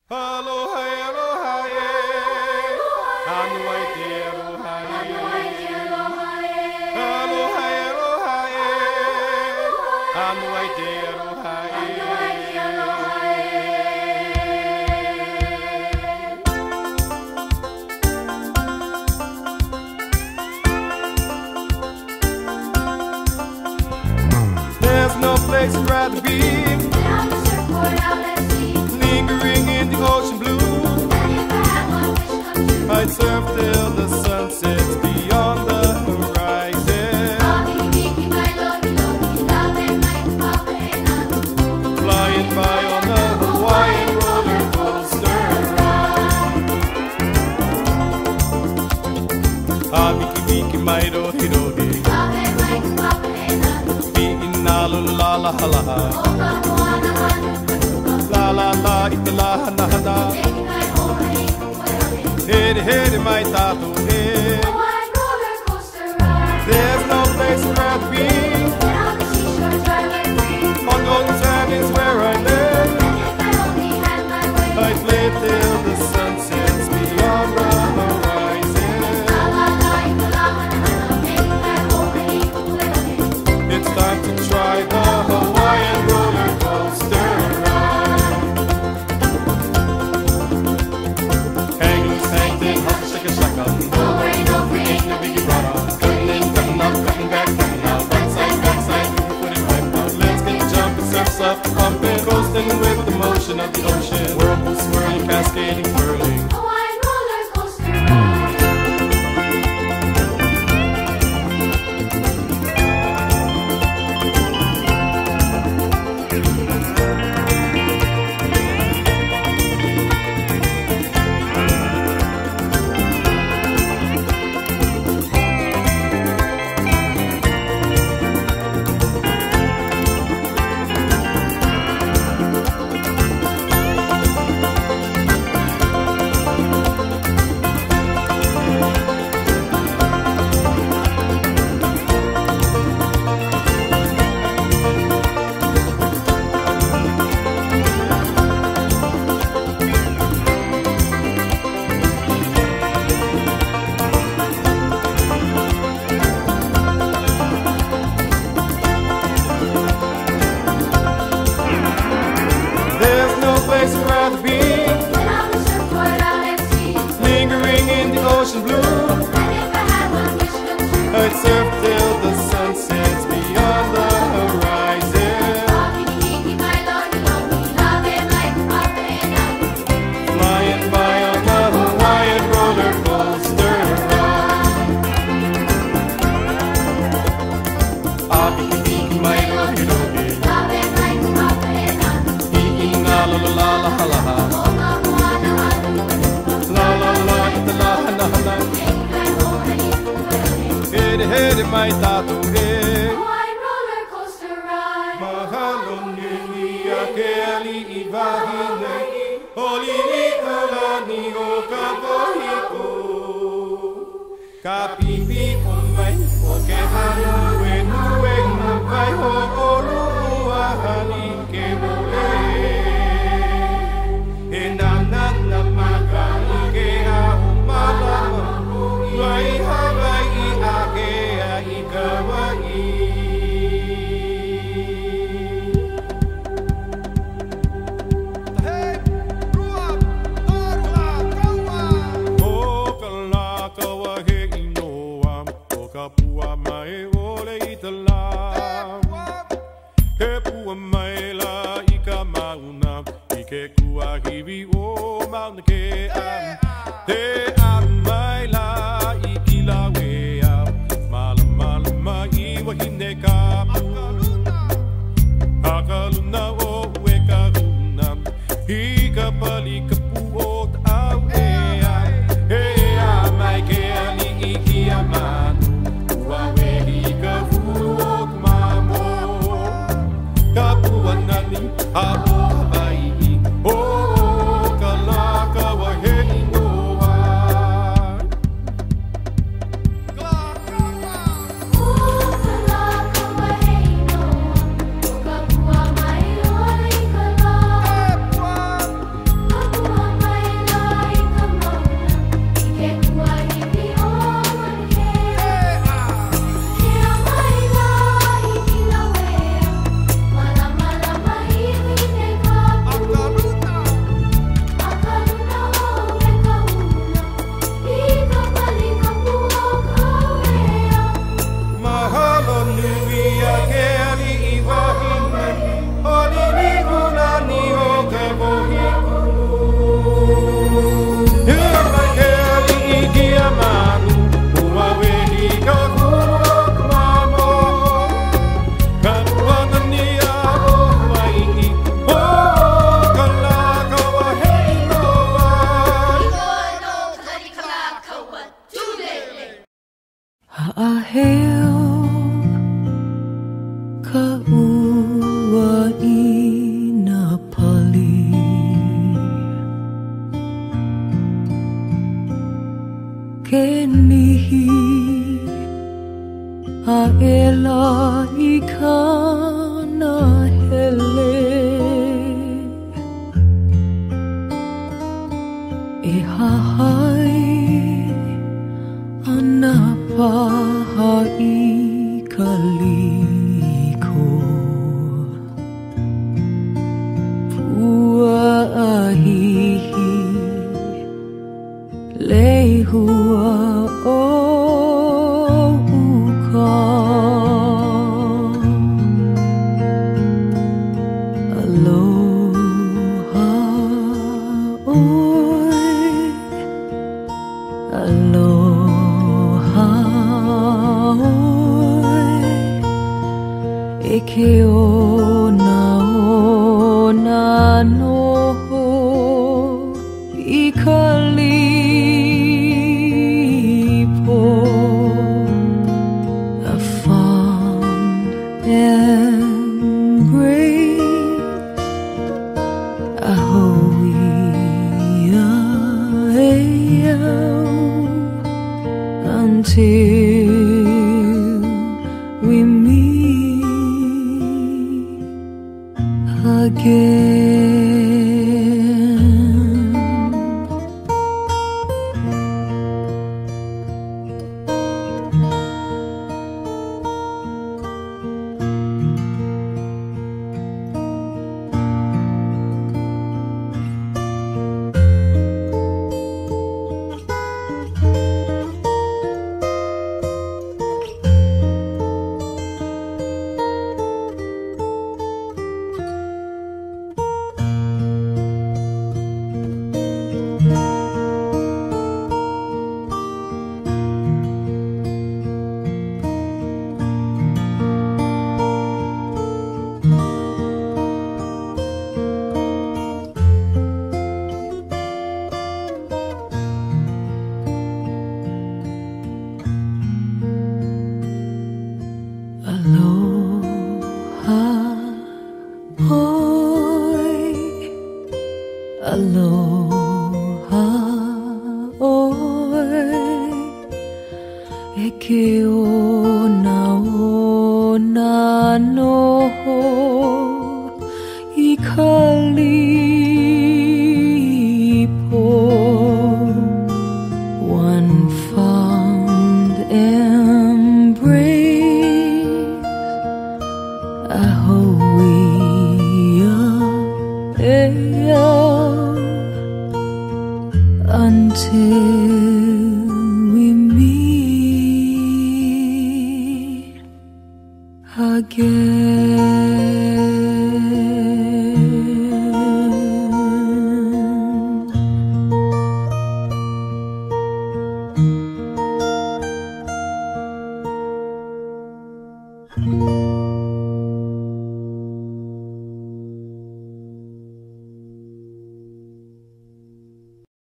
Aloha, aloha, anu ai te aloha, aloha, aloha, anu ai te aloha. There's no place I'd rather be than on the surfboard out at sea, lingering in the ocean blue. and if I had one wish come true, I'd surf till the sun sets beyond the horizon, Miki, my love, love and my papa and I, flying by on the Hawaiian roller coaster ride. Ah, Miki, Miki, my rohi rohi, love and my papa and I, Mi'in na la la la la, oka moana hanu kakuka, la la la ita la hana hana, taking my Hawai'i, whatever. hede hede my tato he. Hawaiian roller coaster ride, There's no place I'd rather be. than on the seashore dry like free, On golden sand is where I live. and if I only had my way, I'd play till the sun sets beyond the horizon. la la la, ika la hana, taking my Hawai'i, whatever. It's time to try the Hawaiian roller coaster ride. Hang loose, hang thin, hop, shake a shaka. No worry, no free, Ain't no biggie brother. Cutting in, cutting up, cutting back, cutting out. Backside, backside, you can put it right now. Let's get jumping, surfs up, pumping, coasting with the motion of the ocean. Whirlpool swirling, cascading, whirling. Hawaiian roller coaster ride. There's no place I'd rather be, Than on the surfboard out at sea, lingering in the ocean blue. and if I had one wish come true, I'd surf till the sun sets beyond the horizon, Miki, my love and my papa and I, flying by on the Hawaiian roller coaster ride. Ah, Miki, Miki, my rohi rohi, love and my papa and I, Mi'in na la la la la la la, oka moana hanu kakuka, la la la ita la hana hana, taking my Hawai'i, whatever. hede hede my tato he. Hawaiian roller coaster ride. Mahalo nini a Kealiʻi wahine, Holili kalani o ka pohiko. Ka pipi o mai, o ke hana e nue na vai ho olu ua hani ke mole. E nana na maka i ke au malama, mai Hawai'i a ke a i ka wai. O ka la ka wahe inoa, o ka pua mai ole i te la. Ke pua mai la i ka mauna, i ke kua hiwi o mauna ke am. Te am mai la i ki la wea, mala mala mai i wahine ka pu. Hakaluna o e ka huna, i ka pali ka pu o te au e a mai ke ali i ki a manu, ua wehi ka furu o te mamo. Ka pua nani a o Hawai'i, o ka la ka wahe inoa. Oka la ka wahe inoa, oka pua mai oi ka la, ka pua ke nihi a ela I kana hele e hahai ana paha I kaliko pua ahihi Lehua o uka Aloha Oe Aloha Oe E ke ona noho I Kalipo a fond embrace a Hawai'i until we meet again. Aloha Oe Aloha Oe E ke ona noho I Kalipo one fond embrace a Hawai'i until we meet again.